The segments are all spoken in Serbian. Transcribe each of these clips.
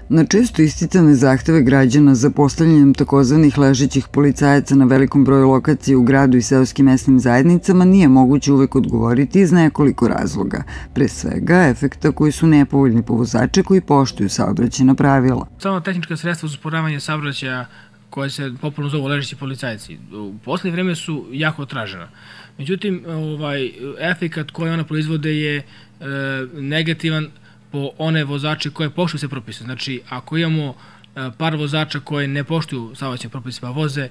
Na često isticane zahteve građana za postavljanjem takozvanih ležećih policajaca na velikom broju lokacija u gradu i seoskim mesnim zajednicama nije moguće uvek odgovoriti iz nekoliko razloga. Pre svega, efekta koji su nepovoljni po vozače koji poštuju saobraćajna pravila. Samo tehnička sredstva za usporavanje saobraćaja koje se popularno zovu ležeći policajci, u poslednje vreme su jako tražena. Međutim, efekat koji ona proizvode je negativan po one vozače koje poštuju se propise. Znači, ako imamo par vozača koje ne poštuju saobraćajne propise pa voze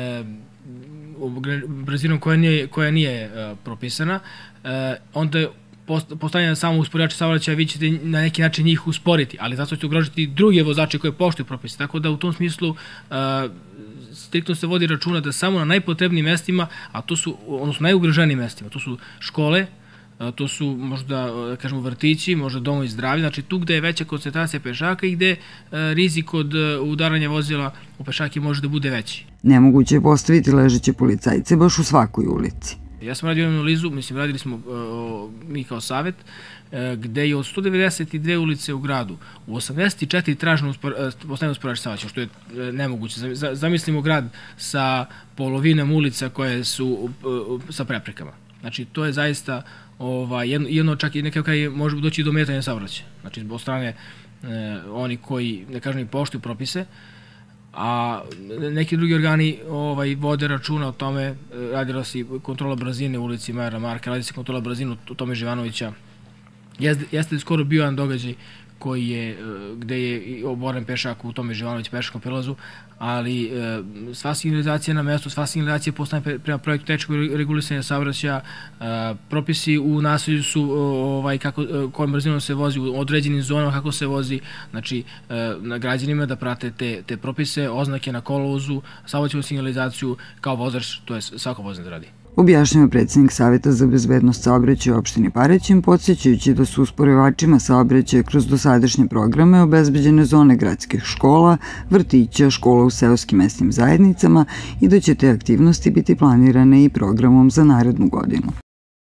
brzinom koja nije propisana, onda postavljanje samo usporača saobraćaja vi ćete na neki način njih usporiti, ali zato ćete ugrožiti druge vozače koje poštuju propise. Tako da u tom smislu striktno se vodi računa da samo na najpotrebnijim mestima, a to su, odnosno najugroženijim mestima, to su škole, to su možda, kažemo, vrtići, možda domovi zdravlja, znači tu gde je veća koncentracija pešaka i gde rizik od udaranja vozila u pešake može da bude veći. Nemoguće je postaviti ležeće policajce baš u svakoj ulici. Ja sam radio jednu analizu, radili smo mi kao savet, gde je od 192 ulice u gradu, u 84 traženo postavljeno usporač saobraćaja, što je nemoguće. Zamislimo grad sa polovinom ulica koje su sa preprekama. Znači, to je zaista jedno, čak i nekako može doći do metanja saobraćaja. Znači, od strane oni koji, ne kažem, i poštuju propise, a neki drugi organi vode računa o tome. Radila se kontrola brzine u ulici Majera Marka, radi se kontrola brzine u Tome Živanovića. Jeste skoro bio jedan događaj gde je oboren pešak u Tome Živanovića pešačkom prelazu, ali sva signalizacija na mestu, sva signalizacija postavljena prema projektu tehničkog regulisanja saobraćaja, propisi u naselju su kojom brzinom se vozi, u određenim zonama kako se vozi, znači na građanima da prate te propise, oznake na kolovozu, saobraćajnu signalizaciju kao vozač, to je svako vozač da radi. Objašnjava predsednik Saveta za bezbednost saobraćaja u opštini Paraćin, podsjećajući da su usporivačima saobraćaja kroz dosadašnje programe obezbeđene zone gradskih škola, vrtića, škola u seoskim mesnim zajednicama i da će te aktivnosti biti planirane i programom za narednu godinu.